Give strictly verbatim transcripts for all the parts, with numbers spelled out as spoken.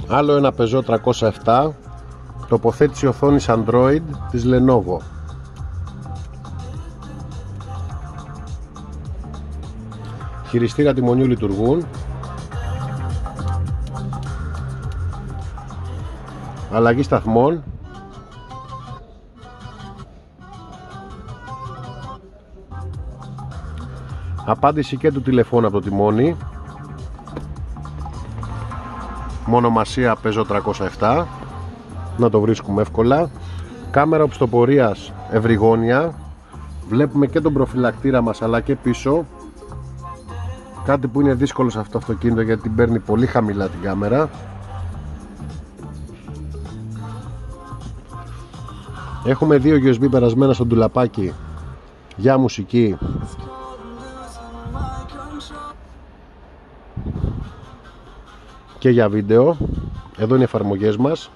Άλλο ένα Peugeot τριακόσια επτά, τοποθέτηση οθόνης Android της Lenovo. Χειριστήρα τιμονιού λειτουργούν. Αλλαγή σταθμών. Απάντηση και του τηλεφώνου από το τιμόνι. Μονομασία Peugeot τριακόσια επτά, να το βρίσκουμε εύκολα. Κάμερα οπισθοπορίας ευρυγόνια. Βλέπουμε και τον προφυλακτήρα μας αλλά και πίσω, κάτι που είναι δύσκολο σε αυτό το αυτοκίνητο γιατί την παίρνει πολύ χαμηλά την κάμερα. Έχουμε δύο γιου ες μπι περασμένα στο ντουλαπάκι για μουσική και για βίντεο. Εδώ είναι οι εφαρμογές μας.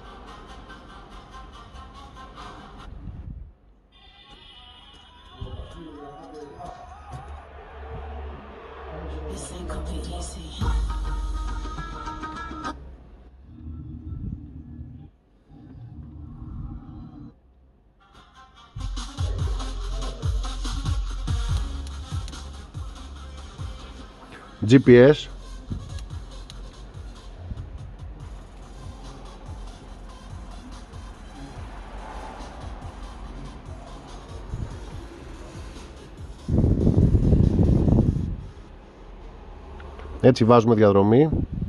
τζι πι ες. Έτσι βάζουμε διαδρομή.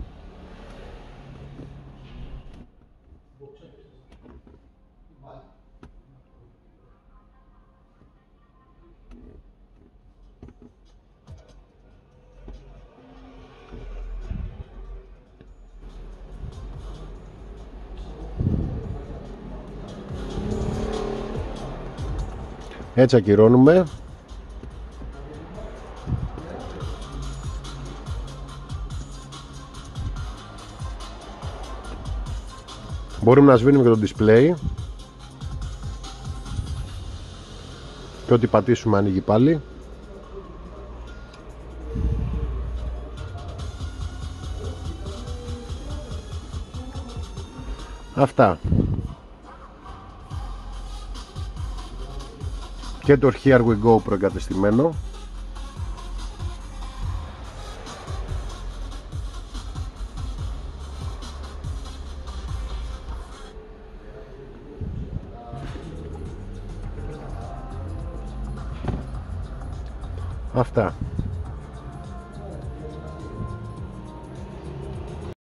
Έτσι ακυρώνουμε. Μπορούμε να σβήνουμε και το display και ό,τι πατήσουμε ανοίγει πάλι. Αυτά. Και το Here We Go προεγκατεστημένο. Αυτά.